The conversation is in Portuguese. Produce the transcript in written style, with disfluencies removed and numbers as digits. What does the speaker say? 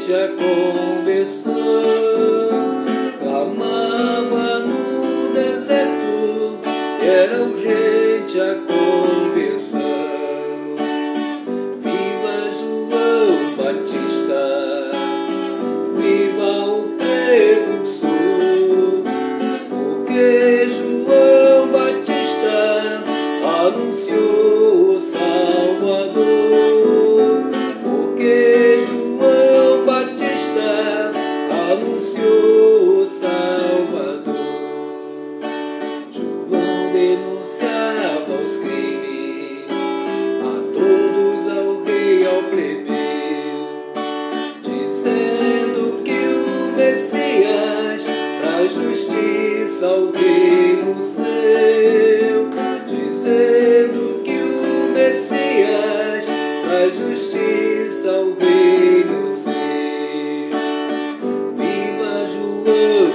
gente a conversão, clamava no deserto, era urgente a conversão. Viva João Batista, viva o precursor, porque João Batista anunciou o Salvador, porque João Batista anunciou o Salvador. João denunciava os crimes, a todos, ao rei, ao plebeu, dizendo que o Messias traz justiça ao reino seu, dizendo que o Messias traz justiça ao reino seu. Viva João